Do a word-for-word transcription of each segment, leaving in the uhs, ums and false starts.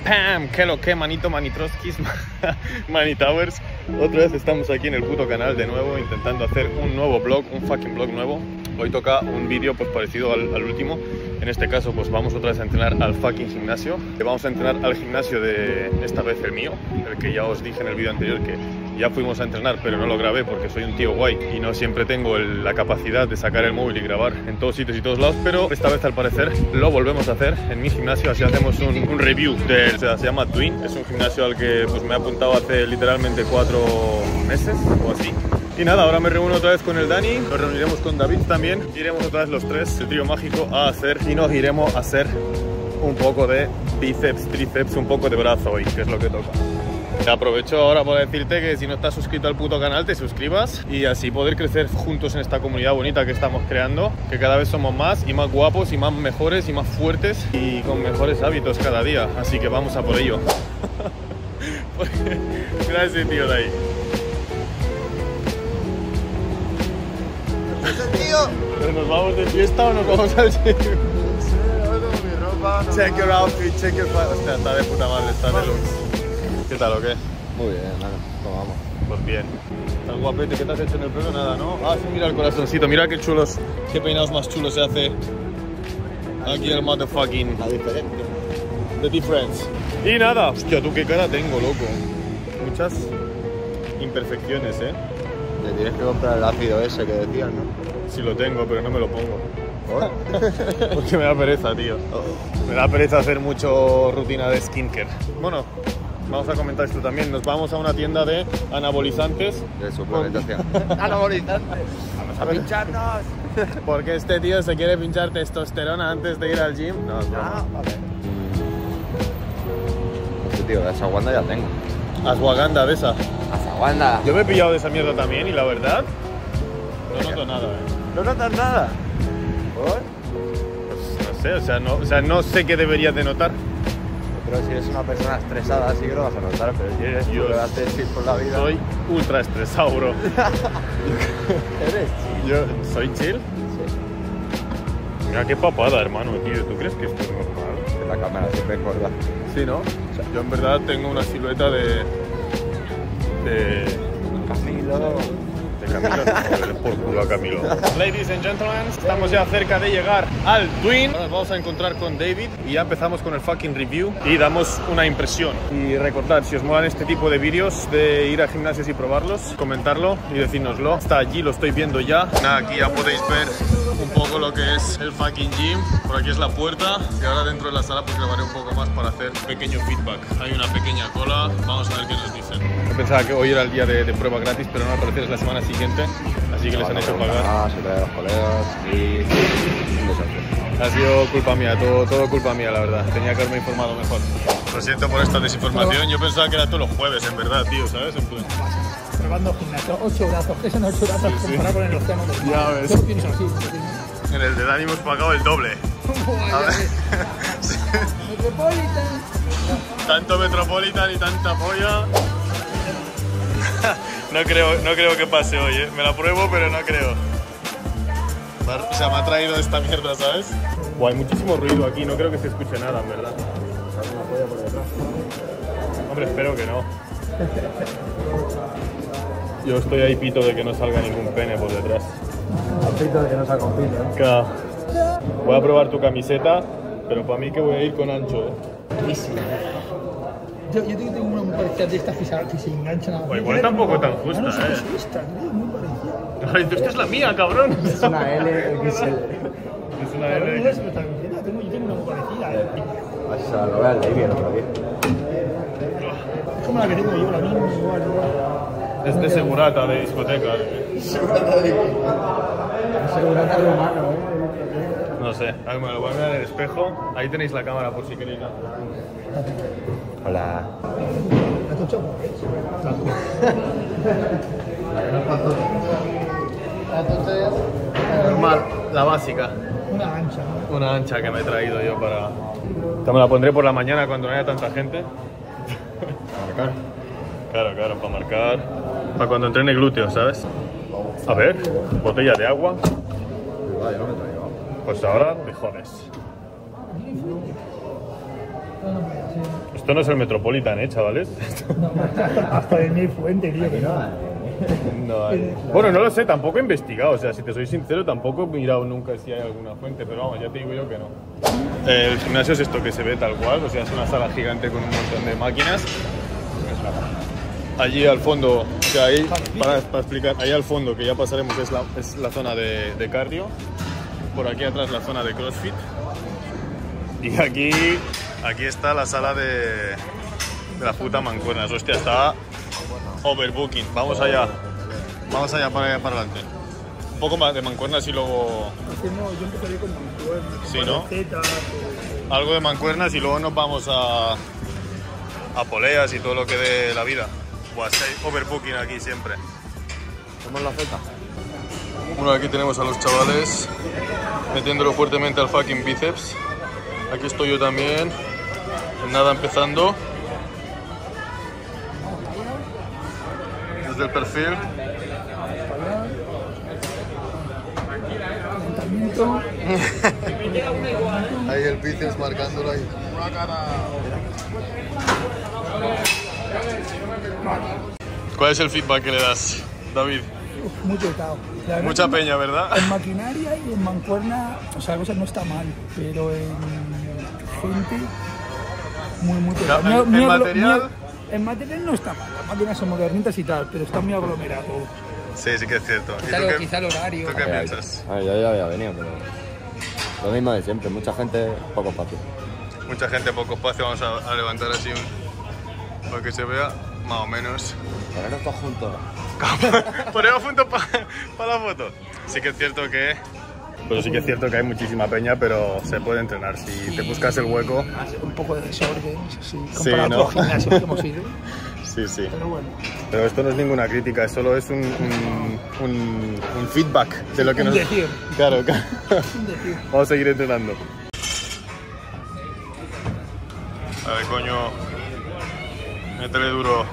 Pam, que lo que, manito, manitroskis, manitowers. Otra vez estamos aquí en el puto canal de nuevo, intentando hacer un nuevo vlog, un fucking vlog nuevo. Hoy toca un vídeo pues parecido al, al último. En este caso pues vamos otra vez a entrenar al fucking gimnasio. Vamos a entrenar al gimnasio de, esta vez el mío, el que ya os dije en el vídeo anterior que ya fuimos a entrenar, pero no lo grabé porque soy un tío guay y no siempre tengo el, la capacidad de sacar el móvil y grabar en todos sitios y todos lados, pero esta vez al parecer lo volvemos a hacer en mi gimnasio, así hacemos un, un review del, o sea, se llama Twin, es un gimnasio al que pues me he apuntado hace literalmente cuatro meses o así. Y nada, ahora me reúno otra vez con el Dani, nos reuniremos con David también, iremos otra vez los tres, el trío mágico, a hacer y nos iremos a hacer un poco de bíceps, tríceps, un poco de brazo hoy, que es lo que toca. Te aprovecho ahora para decirte que si no estás suscrito al puto canal, te suscribas y así poder crecer juntos en esta comunidad bonita que estamos creando, que cada vez somos más y más guapos y más mejores y más fuertes y con mejores hábitos cada día, así que vamos a por ello. Mira ese tío de ahí. ¿Nos vamos de fiesta o nos vamos al gym? Check your outfit, check your... Hostia, está de puta madre, está de luz. ¿Qué tal o qué? Muy bien, hermano, ¿cómo vamos? Pues bien. ¿Estás guapete? ¿Qué te has hecho en el pelo? Nada, ¿no? Ah, sí, mira el corazoncito, mira qué chulos, qué peinados más chulos se hace aquí el motherfucking... La diferente. The difference. Y nada, hostia, tú qué cara tengo, loco. Muchas imperfecciones, ¿eh? Te tienes que comprar el ácido ese que decías, ¿no? Sí lo tengo, pero no me lo pongo. ¿Por? Porque me da pereza, tío. Me da pereza hacer mucho rutina de skincare. Bueno, vamos a comentar esto también. Nos vamos a una tienda de anabolizantes. De suplementación. ¡Anabolizantes! ¡Vamos a pincharnos! Porque este tío se quiere pinchar testosterona antes de ir al gym. No, es broma. Ah, vale. Este tío, de esa guanda ya tengo. Ashwagandha de esa. Ashwagandha. Yo me he pillado de esa mierda también y la verdad no noto nada, eh. ¿No notas nada? ¿Por? Pues no sé, o sea, no, o sea, no sé qué deberías de notar. Pero si eres una persona estresada sí que lo vas a notar, pero si eres tú que vas a decir por la vida... Soy ultra estresado, bro. ¿Eres chill? Yo soy chill. Sí. Mira qué papada, hermano, tío. ¿Tú crees que esto es normal? Que la cámara siempre engorda. Sí, ¿no? O sea, yo en verdad tengo una silueta de... de... Camilo... de Camilo, no, por culo a Camilo. Ladies and gentlemen, estamos ya cerca de llegar al Twin. Ahora nos vamos a encontrar con David y ya empezamos con el fucking review y damos una impresión. Y recordad, si os molan este tipo de vídeos de ir a gimnasios y probarlos, comentarlo y decírnoslo. Hasta allí lo estoy viendo ya. Nada, aquí ya podéis ver un poco lo que es el fucking gym. Por aquí es la puerta y ahora dentro de la sala pues grabaré un poco más para hacer pequeño feedback. Hay una pequeña cola, vamos a ver qué nos dicen. Yo pensaba que hoy era el día de, de prueba gratis, pero no, al parecer es la semana siguiente, así que les han hecho pagar. Ah, se trae los colegas y... un desastre. Ha sido culpa mía, todo, todo culpa mía, la verdad. Tenía que haberme informado mejor. Lo siento por esta desinformación, yo pensaba que era todos los jueves, en verdad, tío, ¿sabes? En plan... Probando gimnasio, ocho brazos, que son ocho brazos Sí, sí. comparado con el océano del Ya mar. ves. Yo lo pienso así. En el de Dani hemos pagado el doble. A ver. Metropolitan. Tanto Metropolitan y tanta polla. No creo, no creo que pase hoy, ¿eh? Me la pruebo, pero no creo. O sea, me ha traído esta mierda, ¿sabes? Buah, hay muchísimo ruido aquí, no creo que se escuche nada, en verdad. ¿Alguna polla por detrás? Hombre, espero que no. Yo estoy ahí pito de que no salga ningún pene por detrás. Pito de que no saca un pito, ¿eh? Claro. Voy a probar tu camiseta, pero para mí que voy a ir con ancho, ¿eh? Yo, yo tengo una muy parecida de estas que se, que se enganchan a... Pues igual tampoco tan justa, no, no, ¿eh? Es esta, tío, muy parecida. Ay, esta es la mía, cabrón. Es una L X L. Es una Pero no L. es esta camiseta, tengo, yo tengo una muy parecida, ¿eh? Vas a lo ve al David el otro día. Es como la que tengo yo, la misma, igual, igual. Es de segurata, de discoteca. Segurata de Segurata de humano, ¿eh? No sé, a ver, me lo voy a mirar en el espejo. Ahí tenéis la cámara por si queréis. Hola. ¿La tocho? La tocho Normal, la básica. una ancha, ¿no? Una ancha que me he traído yo para... Esta me la pondré por la mañana cuando no haya tanta gente. Marcar. Claro, claro, para marcar. Para cuando entrene glúteos, ¿sabes? A ver, botella de agua. Vaya, no me traigo. Pues ahora, frijoles. Esto no es el Metropolitan, ¿eh, chavales? No, hasta de mi fuente, tío, que no. No, eh. Bueno, no lo sé, tampoco he investigado. O sea, si te soy sincero, tampoco he mirado nunca si hay alguna fuente. Pero vamos, ya te digo yo que no. Eh, el gimnasio es esto que se ve tal cual. O sea, es una sala gigante con un montón de máquinas. Allí al fondo, o sea, ahí, para, para explicar, ahí al fondo, que ya pasaremos, es la, es la zona de, de cardio. Por aquí atrás la zona de CrossFit. Y aquí, aquí está la sala de, de las putas mancuernas. Hostia, está overbooking. Vamos allá. Vamos allá para allá para adelante. Un poco más de mancuernas y luego... Yo empezaría con mancuernas. Sí, ¿no? Recetas, o... Algo de mancuernas y luego nos vamos a, a poleas y todo lo que dé la vida. Buah, está overbooking aquí siempre. ¿Hacemos la Z? Bueno, aquí tenemos a los chavales metiéndolo fuertemente al fucking bíceps. Aquí estoy yo también. Nada, empezando. Desde el perfil. Ahí el bíceps marcándolo ahí. ¿Cuál es el feedback que le das, David? Uf, muy petado. Mucha peña, ¿verdad? En maquinaria y en mancuerna, o sea, la cosa no está mal, pero en gente, muy, muy petado. No, en, Muy, en muy material... Muy, en material no está mal, las máquinas son modernitas y tal, pero está muy aglomerado. Sí, sí que es cierto. Quizá, ¿Y tú lo, qué, quizá el horario. ¿tú qué piensas? A ver, yo ya había venido, pero lo mismo de siempre, mucha gente, poco espacio. Mucha gente, poco espacio. Vamos a, a levantar así un... para que se vea más o menos. Ponernos todos juntos. Ponemos juntos para pa la foto. Sí que es cierto que... Pues sí que es cierto que hay muchísima peña, pero se puede entrenar. Si te buscas el hueco... Un poco de desorden, sí, Sí, comparado ¿no? con los gimnasios que hemos ido. Sí, sí. Pero bueno. Pero esto no es ninguna crítica, solo es un, un, un, un feedback de lo que Un nos... decir. Claro, claro. Un decir. Vamos a seguir entrenando. A ver, coño. Métele duro.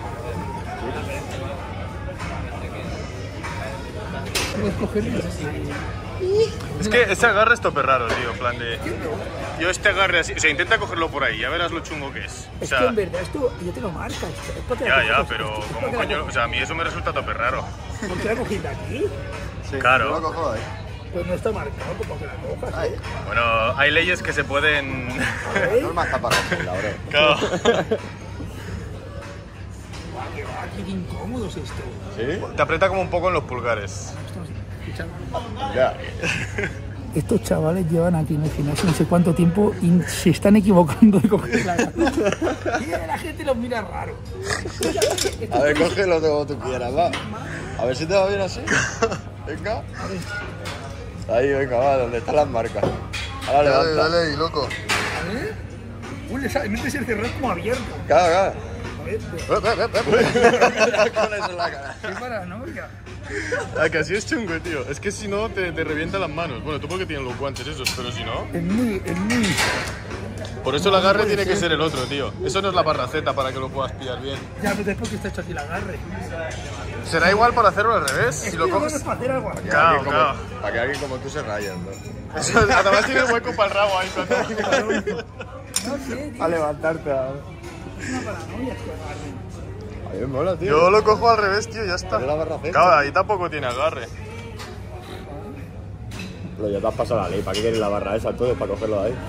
Puedes cogerlo así. Es que ese agarre es tope raro, tío, en plan de... Yo este agarre así... O sea, intenta cogerlo por ahí, ya verás lo chungo que es. O Es sea, que en verdad esto ya te lo marca. Esto, es porque ya, la ya, coges, pero esto es ¿cómo porque la coño? coges. O sea, a mí eso me resulta tope raro. ¿Por qué la cogiste aquí? Sí, Claro. yo lo cojo ahí. Pues no está marcado como que la cojas. Ay. ¿eh? Bueno, hay leyes que se pueden... ¿Eh? No es más capaz de la bro. Claro. Guau, qué va, qué incómodo es esto. ¿Sí? Te aprieta como un poco en los pulgares. Estamos escuchando. Ya. Estos chavales llevan aquí en el gimnasio no sé cuánto tiempo y se están equivocando de coger la y la gente los mira raro. A ver, cógelo como tú quieras, va. A ver si te va bien así. Venga. Ahí, venga, va, donde están las marcas. Ahora levanta. dale ahí, loco. A ver. Uy, esa- metes el cerrado como abierto. Claro, claro. A ver, Con eso en la cara. qué paranoia. Ah, que así es chungo, tío. Es que si no, te, te revienta las manos. Bueno, tú porque tienes los guantes esos, pero si no... Es muy, es muy. Por eso el agarre tiene que ser el otro, tío. Eso no es la barra Z para que lo puedas pillar bien. Ya, pero es porque está hecho así el agarre. Será igual para hacerlo al revés. Es Si lo que no coges... es para hacer algo así. Claro, Alguien como- claro. Para que alguien como tú se raye, ¿no? Eso, además tiene hueco para el rabo ahí. cuando- No sé, tío. A levantarte. A Es una paranoia este agarre. mí me mola, tío. Yo lo cojo al revés, tío, ya está. Pero la barra Z. Claro, ahí tampoco tiene agarre. Pero ya te has pasado la ley. ¿Para qué quieres la barra esa entonces? Para cogerlo de ahí.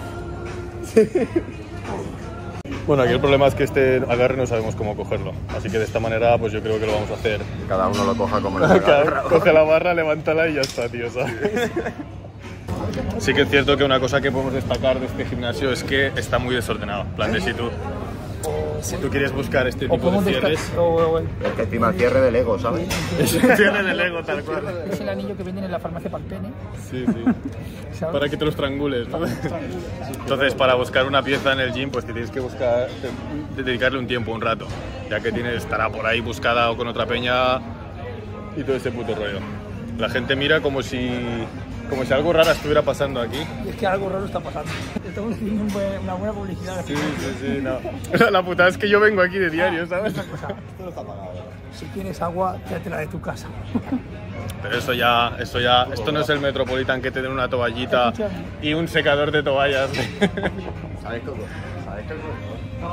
Bueno, aquí el problema es que este agarre no sabemos cómo cogerlo. Así que de esta manera, pues yo creo que lo vamos a hacer. Cada uno lo coja como le Cada- Coge la barra, levántala y ya está, tío, ¿sabes? Sí que es cierto que una cosa que podemos destacar de este gimnasio es que está muy desordenado. En plan de si tú, si tú quieres buscar este O tipo podemos de cierres, descartar. O, o, Es que encima el cierre de Lego, ¿sabes? es un cierre de Lego tal cual. es el anillo que venden en la farmacia para el pene. Sí, sí. ¿Sabes? Para que te los trangules, ¿no? Entonces, para buscar una pieza en el gym, pues te tienes que buscar, te- dedicarle un tiempo, un rato, ya que tienes, estará por ahí buscada o con otra peña y todo ese puto rollo. La gente mira como si, como si algo raro estuviera pasando aquí. Y es que algo raro está pasando. Estamos haciendo un buen- una buena publicidad. Sí, sí, sí, no. La, la putada es que yo vengo aquí de diario, ¿sabes? Otra cosa, Esto no está pagado. si quieres agua, tráetela de tu casa. Pero eso ya, esto ya, esto no es el Metropolitan que te den una toallita y un secador de toallas. ¿Sabes qué? ¿Sabes qué? No,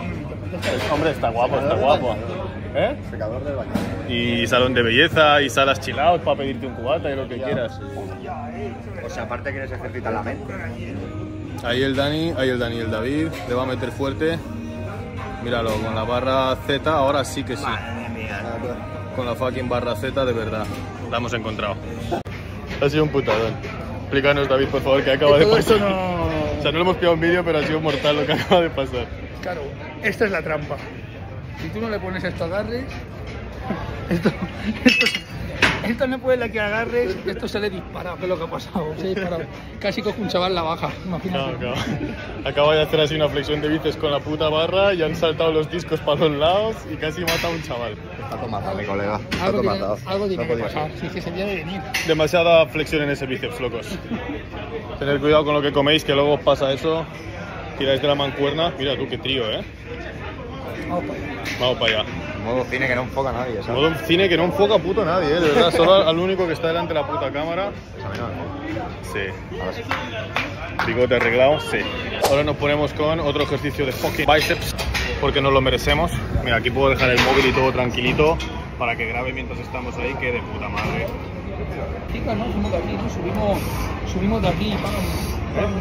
Hombre, está guapo, está guapo. ¿Eh? Secador de baño. Y salón de belleza, y salas chill out para pedirte un cubata y lo que quieras. O sea, aparte quieres ejercitar la mente. Ahí el Dani, ahí el Dani y el David, le va a meter fuerte. Míralo, con la barra Z, ahora sí que sí. Con la fucking barra Z, de verdad. La hemos encontrado. Ha sido un putadón. Explícanos, David, por favor, qué acaba de Todo pasar. esto no... O sea, no le hemos pillado un vídeo, pero ha sido mortal lo que acaba de pasar. Claro, esta es la trampa. Si tú no le pones esto agarres, esto, esto, esto no puede la que agarres, esto se le dispara, que es lo que ha pasado, se ha disparado. Casi coge un chaval la baja, imagínate. No, acaba, acaba de hacer así una flexión de bíceps con la puta barra y han saltado los discos para los lados y casi mata a un chaval. Está tomado, mi colega. Está Algo tiene, tomado. algo tiene No que podía pasar, ser. si es que se debe de venir. Demasiada flexión en ese bíceps, locos. Tener cuidado con lo que coméis, que luego os pasa eso. Tiráis de la mancuerna. Mira tú, qué trío, ¿eh? Vamos para allá. Vamos para allá. Modo cine que no enfoca a nadie, ¿sabes? Modo cine que no enfoca a puto nadie, ¿eh? De verdad, solo al único que está delante de la puta cámara. Pues a mí no me enfoca. Sí. Ahora sí. Bigote arreglado, sí. Ahora nos ponemos con otro ejercicio de fucking bíceps, porque nos lo merecemos. Mira, aquí puedo dejar el móvil y todo tranquilito para que grabe mientras estamos ahí, que de puta madre. Chicas, no, subimos de aquí, ¿no? Subimos, subimos de aquí, vamos.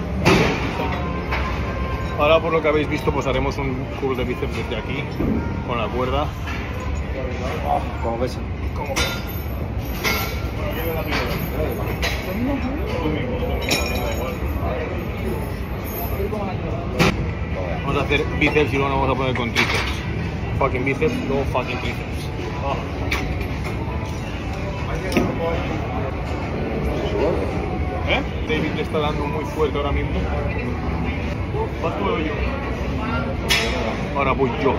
Ahora, por lo que habéis visto, pues haremos un curl de bíceps desde aquí, con la cuerda. ¿Cómo ves? ¿Cómo? Vamos a hacer bíceps y luego nos vamos a poner con tríceps. Fucking bíceps, luego fucking tríceps. Oh. ¿Eh? David le está dando muy fuerte ahora mismo. ¿Vas tú o yo? Ahora voy yo.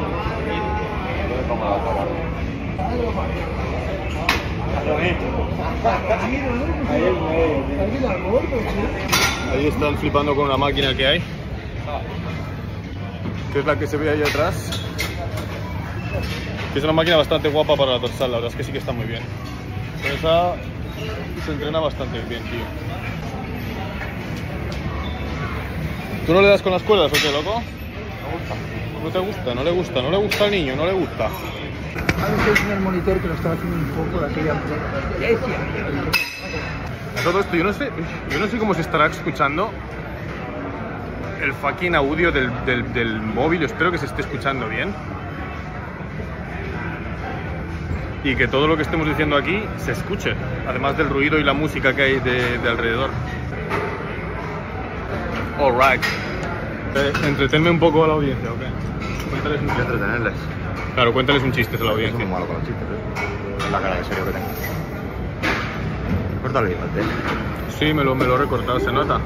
Ahí están flipando con una máquina que hay, que es la que se ve ahí atrás. Que es una máquina bastante guapa para la dorsal, la verdad es que sí que está muy bien. Pero esa se entrena bastante bien, tío. ¿Tú no le das con las cuerdas o qué, loco? No te gusta, no le gusta, no le gusta al niño, no le gusta. A veces en el monitor que lo estaba haciendo un poco de aquella empresa. A todo esto, yo no sé, yo no sé cómo se estará escuchando el fucking audio del, del, del móvil. Yo espero que se esté escuchando bien. Y que todo lo que estemos diciendo aquí se escuche, además del ruido y la música que hay de, de alrededor. Alright. Entretenme un poco a la audiencia, ¿ok? Cuéntales un Voy a chiste. entretenerles. Claro, cuéntales un chiste a la Soy audiencia. muy malo con los chistes, ¿eh? Es la cara de serio que tengo. Córtalo el bigote. Sí, me lo, me lo he recortado, se nota.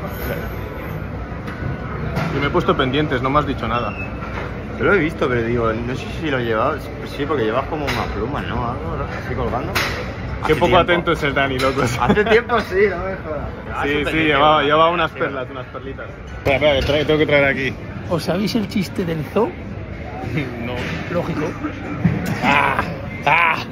Y me he puesto pendientes, no me has dicho nada. Yo lo he visto, pero digo, no sé si lo llevas. Sí, porque llevas como una pluma, ¿no? Algo así colgando. Qué Hace poco tiempo. atento es el Dani, loco. Hace tiempo sí, no me jodas. Sí, sí, llevaba, llevaba unas perlas, unas perlitas. Espera, espera, que trae- tengo que traer aquí. ¿Os sabéis el chiste del zoo? No. Lógico. ¡Ah! ¡Ah!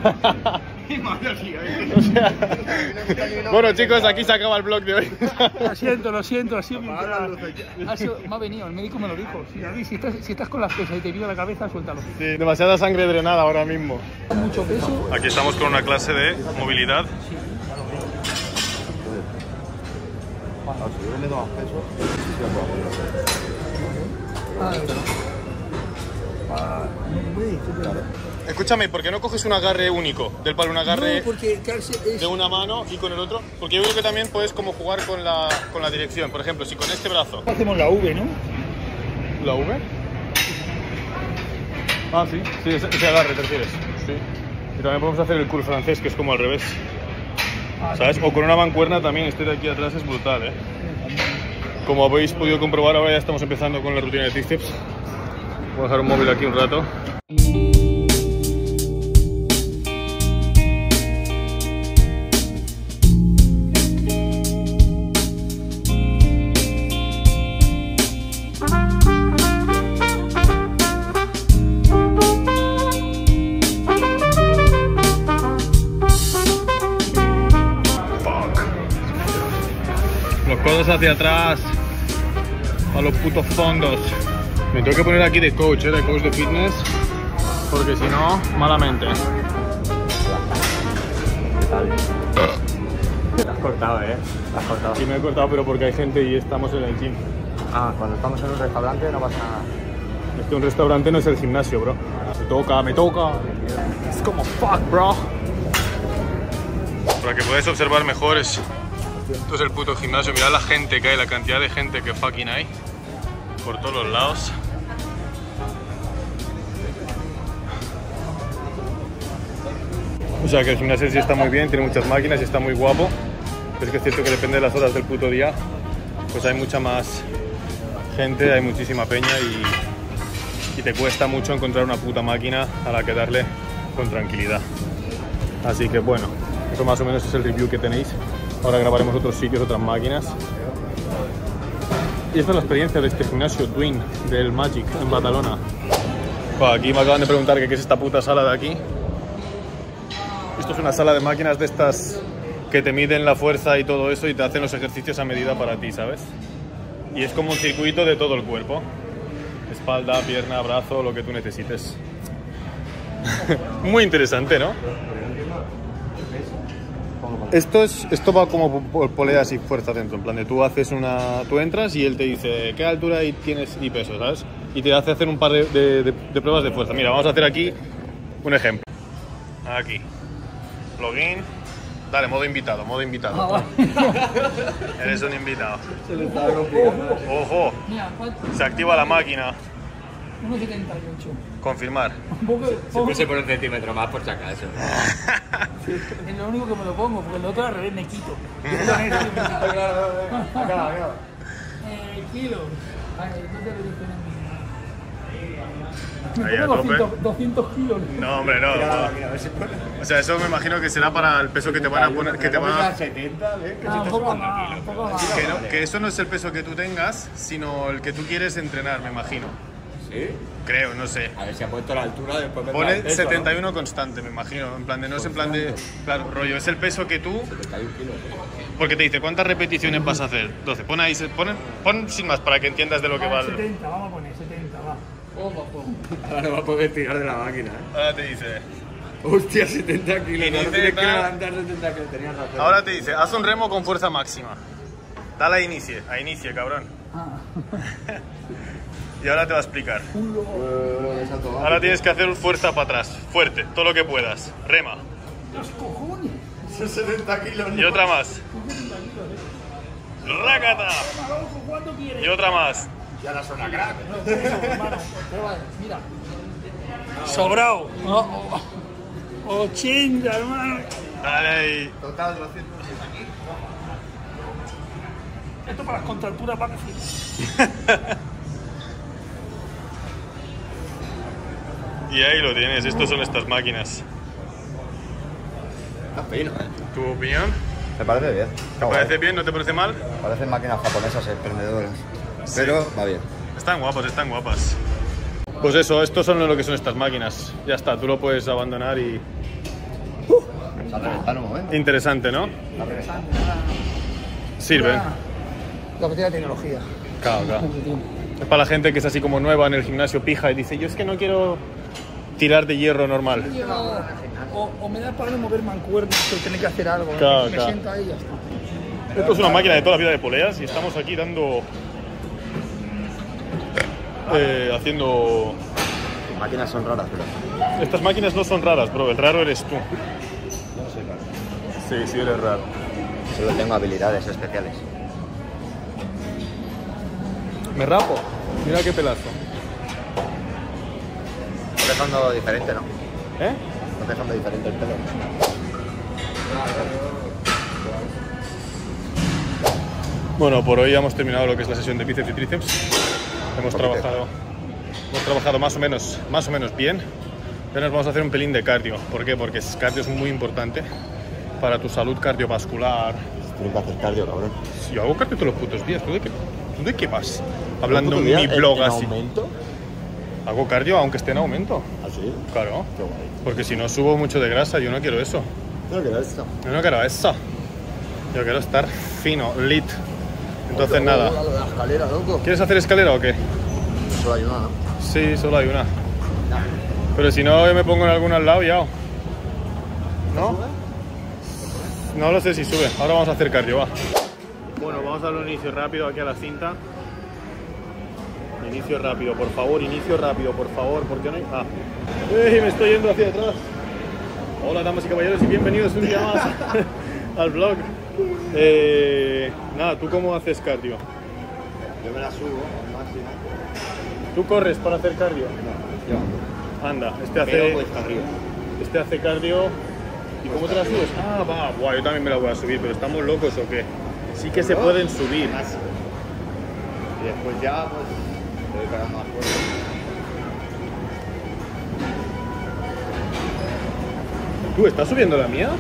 O sea, bueno, chicos, aquí se acaba el vlog de hoy. Lo siento, lo siento, ha sido mi ha sido, me ha venido, el médico me lo dijo. Sí, David, si estás, si estás con las pesas y te viene la cabeza, suéltalo. Sí, demasiada sangre drenada ahora mismo. Mucho peso. Aquí estamos con una clase de movilidad. Si yo le meto más peso, sí se lo puedo hacer. Ah, de verdad. Ah, no puede, claro. Escúchame, ¿por qué no coges un agarre único? Del palo, un agarre No, porque Carse es... de una mano y con el otro. Porque yo creo que también puedes como jugar con la, con la dirección. Por ejemplo, si con este brazo... Hacemos la V, ¿no? ¿La V? Ah, sí. Sí, ese, ese agarre, ¿te refieres? Sí. Y también podemos hacer el curl francés, que es como al revés. ¿Sabes? O con una mancuerna también. Este de aquí atrás es brutal, ¿eh? Como habéis podido comprobar, ahora ya estamos empezando con la rutina de tríceps. Voy a dejar un móvil aquí un rato. Los codos hacia atrás, a los putos fondos. Me tengo que poner aquí de coach, ¿eh? De coach de fitness, porque si no, malamente. Te has cortado, ¿eh? Te has cortado. Sí, me he cortado, pero porque hay gente y estamos en el gym. Ah, cuando estamos en un restaurante no pasa nada. Es que un restaurante no es el gimnasio, bro. Me toca, me toca. Es como fuck, bro. Para que podáis observar mejor, es... esto es el puto gimnasio. Mirad la gente que hay, la cantidad de gente que fucking hay por todos los lados. O sea que el gimnasio sí está muy bien, tiene muchas máquinas y está muy guapo. Pero es que es cierto que depende de las horas del puto día, pues hay mucha más gente, hay muchísima peña y, y te cuesta mucho encontrar una puta máquina a la que darle con tranquilidad. Así que bueno, eso más o menos es el review que tenéis. Ahora grabaremos otros sitios, otras máquinas. Y esta es la experiencia de este gimnasio Twin del Magic en Badalona. Bueno, aquí me acaban de preguntar que qué es esta puta sala de aquí. Esto es una sala de máquinas de estas que te miden la fuerza y todo eso y te hacen los ejercicios a medida para ti, ¿sabes? Y es como un circuito de todo el cuerpo. Espalda, pierna, brazo, lo que tú necesites. Muy interesante, ¿no? Esto, es, esto va como por poleas y fuerza dentro, en plan de tú haces una... tú entras y él te dice qué altura y tienes y peso, ¿sabes? Y te hace hacer un par de, de, de, de pruebas de fuerza. Mira, vamos a hacer aquí un ejemplo. Aquí. Login. Dale, modo invitado, modo invitado. Ah, Eres un invitado. Se le está complicando. Ojo, mira, ¿cuánto? se activa la máquina. uno setenta y ocho. Confirmar. Un poco, Siempre se pone un centímetro más por si acaso. es lo único que me lo pongo, porque el otro al revés me quito. Acá, eh, kilos. Ay, no te lo dije en mi... Ahí Me a pongo tope. doscientos, doscientos kilos. No, hombre, no. mira, no. mira, a ver si pone. O sea, eso me imagino que será para el peso que te van a poner, que te van a... setenta, ¿ves? Que Ah, se un está poco sumando más, kilos, un poco pero- más. Que, no- que eso no es el peso que tú tengas, sino el que tú quieres entrenar, me imagino. ¿Sí? Creo, no sé. A ver si ha puesto la altura después vendrá el Pone peso, setenta y uno constante, me imagino. En plan de no es en plan de... Claro, rollo, es el peso que tú... ¿no? setenta y uno kilos. Porque te dice, ¿cuántas repeticiones vas a hacer? doce. Pon ahí, se- pon, pon sin más para que entiendas de lo que va. Ah, el- setenta, vamos a poner setenta, va. Ojo, ojo. Ahora no va a poder tirar de la máquina, ¿eh? Ahora te dice... Hostia, setenta kilos. Y No, no dice, tienes que tal- levantar setenta kilos. Tenías razón. Ahora te dice, haz un remo con fuerza máxima. Dale a inicie, a inicie, cabrón. Ah. Y ahora te va a explicar. Eh, de salto bajo. Ahora tienes que hacer fuerza para atrás, fuerte, todo lo que puedas. Rema. Los cojones. Son setenta kilos. Y otra más. ¡Rácata! Loco, ¿cuánto quieres? Y otra más. Ya la zona crack. Hermano, prueba, mira. Sobrado. Oh, oh. ochenta, hermano. Dale ahí. Total, doscientos. Esto para las contralturas va que sí. Y ahí lo tienes, estos son estas máquinas. Está fino, ¿eh? ¿Tu opinión? Me parece bien. ¿Te parece bien? ¿No te parece mal? Parecen máquinas japonesas emprendedoras. Pero va bien. Están guapas, están guapas. Pues eso, estos son lo que son estas máquinas. Ya está, tú lo puedes abandonar y... Se ha reventado en un momento. Interesante, ¿no? Sirven. Lo que tiene la tecnología. Claro, claro. Es para la gente que es así como nueva en el gimnasio, pija, y dice, yo es que no quiero tirar de hierro normal. O, o me da para no mover mancuernas que tener que hacer algo. Claro, me claro. siento ahí y ya está. Esto es una máquina de toda la vida de poleas y estamos aquí dando... eh, haciendo... Las máquinas son raras, pero. Estas máquinas no son raras, bro, el raro eres tú. Yo no soy raro. Sí, sí eres raro. Solo tengo habilidades especiales. Me rapo. Mira qué pelazo. Estás dejando diferente, ¿no? ¿Eh? Estás dejando diferente el pelo. Bueno, por hoy ya hemos terminado lo que es la sesión de bíceps y tríceps. Hemos trabajado, hemos trabajado más o menos, más o menos bien. Ahora nos vamos a hacer un pelín de cardio. ¿Por qué? Porque el cardio es muy importante para tu salud cardiovascular. Tienes que hacer cardio, cabrón. Yo hago cardio todos los putos días. ¿Tú de qué, tú de qué vas? Hablando en ¿Puto mi día blog en así. aumento? Hago cardio aunque esté en aumento. ¿Así? Claro. Qué guay. Porque si no subo mucho de grasa, yo no quiero eso. Creo que era esto. Yo no quiero eso. Yo quiero estar fino, lit. Entonces Oye, nada. lo de la escalera, loco. ¿Quieres hacer escalera o qué? solo hay una, ¿no? Sí, solo hay una. Pero si no, yo me pongo en alguna al lado ya. ¿No? No lo sé si sube. Ahora vamos a hacer cardio, va. Bueno, vamos a darle un inicio rápido aquí a la cinta. Inicio rápido, por favor, inicio rápido, por favor. ¿Por qué no hay...? Ah. ¡Ey! Me estoy yendo hacia atrás. Hola, damas y caballeros, y bienvenidos un día más al vlog. Eh, nada, ¿tú cómo haces cardio? Yo me la subo al máximo. ¿Tú corres para hacer cardio? No, yo. Anda, este hace... Pero cuesta arriba. Este hace cardio. ¿Y cómo te la subes? Ah, va, buah, yo también me la voy a subir, pero ¿estamos locos o qué? Sí que se pueden subir. Y después ya, pues, voy pegando más fuerte. ¿Tú estás subiendo la mía?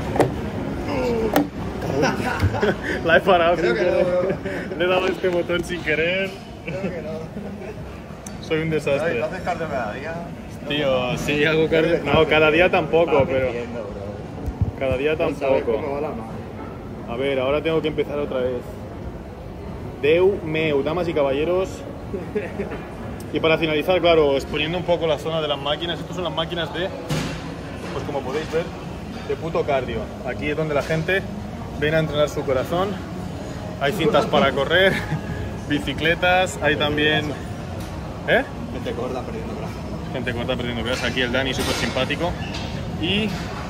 La he parado Creo sin que querer. no, Le he dado este botón sin querer. Creo que no. Soy un ¿Tú desastre. haces cardio cada día? Tío, sí hago cardio. No, cada día tampoco, pero... Cada día ¿Sabes tampoco. cómo va la mano? A ver, ahora tengo que empezar otra vez. Deu, meu, damas y caballeros. Y para finalizar, claro, exponiendo un poco la zona de las máquinas. Estas son las máquinas de, pues como podéis ver, de puto cardio. Aquí es donde la gente viene a entrenar su corazón. Hay cintas para correr, bicicletas, hay también... ¿Eh? Gente gorda perdiendo grasa. Gente corta perdiendo grasa. Aquí el Dani, súper simpático. Y...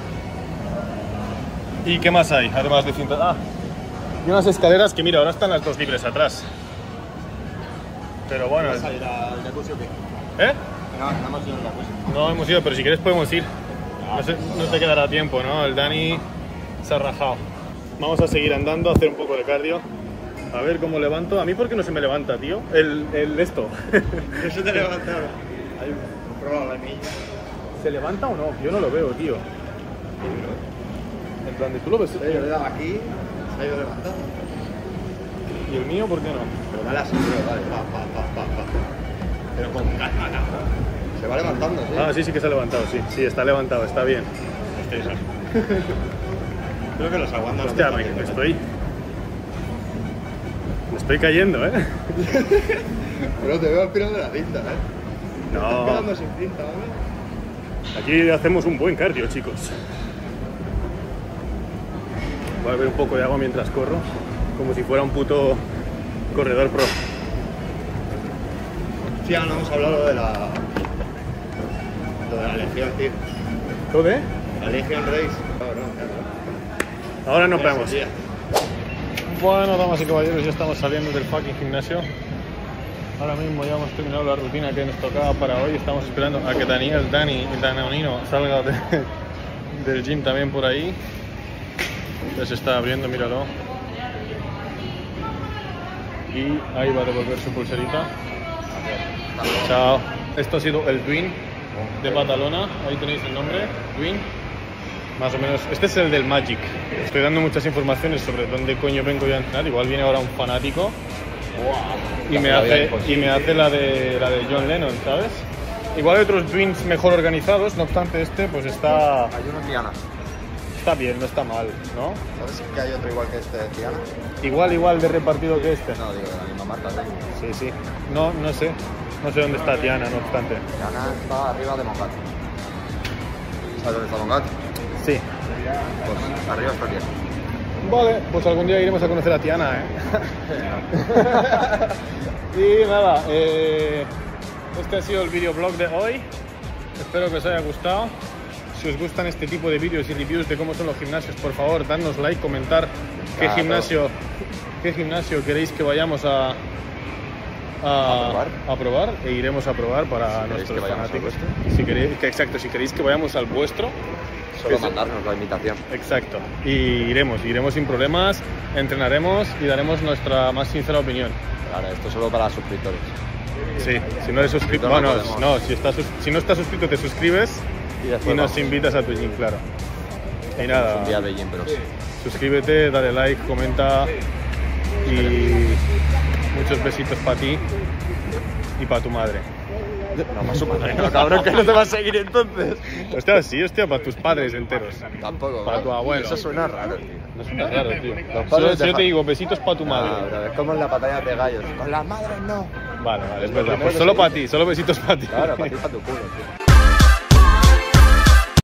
¿Y qué más hay? Además de cintas... Ah, y unas escaleras que, mira, ahora están las dos libres atrás. Pero bueno... ¿Vas a ir al jacuzzi o qué? ¿Eh? No, no hemos ido al jacuzzi. No hemos ido, pero si quieres podemos ir. No, sé, no te quedará tiempo, ¿no? El Dani se ha rajado. Vamos a seguir andando, a hacer un poco de cardio. A ver cómo levanto. ¿A mí por qué no se me levanta, tío? El, el esto. Eso te levantaron. Hay un problema en mí. ¿Se levanta o no? Yo no lo veo, tío. En plan, de tú lo ves. Yo le he dado aquí, se ha ido levantando. ¿Y el mío por qué no? Pero dale así, tío, dale, pa, pa, pa, pa, pa. Pero con calma, ¿no? Se va levantando, sí. Ah, sí, sí que se ha levantado, sí. Sí, está levantado, está bien. Hostia, Creo que los aguantos. Hostia, me, me estoy... Me estoy cayendo, ¿eh? Pero te veo al final de la cinta, ¿eh? Te estás No. quedando sin cinta, ¿vale? Aquí hacemos un buen cardio, chicos. Voy a beber un poco de agua mientras corro, como si fuera un puto corredor pro. Sí, ahora no hemos hablado de la... Lo de la Legión, tío. ¿Todo de? La Legion Race. Claro, no, claro. Ahora nos vemos. Sí, Bueno, damas y caballeros, ya estamos saliendo del fucking gimnasio. Ahora mismo ya hemos terminado la rutina que nos tocaba para hoy. Estamos esperando a que Daniel, Dani y Danonino salga de, del gym también por ahí. Ya se está abriendo, míralo. Y ahí va a devolver su pulserita. Chao. Esto ha sido el Twin de Badalona. Ahí tenéis el nombre, Twin. Más o menos. Este es el del Magic. Estoy dando muchas informaciones sobre dónde coño vengo yo a entrenar. Igual viene ahora un fanático y me hace, y me hace la de la de John Lennon, ¿sabes? Igual hay otros Twins mejor organizados. No obstante, este pues está, Hay uno Tiana. está bien, no está mal, ¿no? ¿Sabes que hay otro igual que este de Tiana? Igual, igual de repartido que este. No, digo, de la misma marca, ¿sí? Sí, sí. No, no sé. No sé dónde está Tiana, no obstante. Tiana está arriba de Mongat. ¿Sabes dónde está Mongat? Sí. Pues arriba está Tiana. Vale, pues algún día iremos a conocer a Tiana, ¿eh? Y nada, eh, este ha sido el videoblog de hoy. Espero que os haya gustado. Si os gustan este tipo de vídeos y reviews de cómo son los gimnasios, por favor, dadnos like, comentar qué Claro. gimnasio, qué gimnasio queréis que vayamos a, a, ¿A probar? a probar e iremos a probar para Si queréis nuestros que vayamos al fanáticos. vuestro. Si queréis, que, exacto, si queréis que vayamos al vuestro, Solo que se- mandarnos la invitación. Exacto, y iremos, iremos sin problemas, entrenaremos y daremos nuestra más sincera opinión. Claro, esto es solo para suscriptores. Sí, si no eres suscrito, No, no bueno, podemos. no, si, estás, sus- si no estás suscrito te suscribes Y y después nos vamos. invitas a tu gym, claro. Y Un nada, día de Gym Bros. suscríbete, dale like, comenta y muchos besitos para ti y para tu madre. No, más submarino, cabrón, que no te va a seguir entonces. Hostia, sí, hostia, para tus padres enteros. Tampoco, Para ¿vale? tu abuelo. Eso suena raro, tío. No suena raro, tío. Los Solo- padres Yo te dejan- digo, besitos para tu madre. Ah, bro, es como en la batalla de gallos. Con las madres no. Vale, vale, es Lo verdad. primero Pues que solo se para dice. ti, solo besitos para ti. Claro, para ti, para tu culo, tío.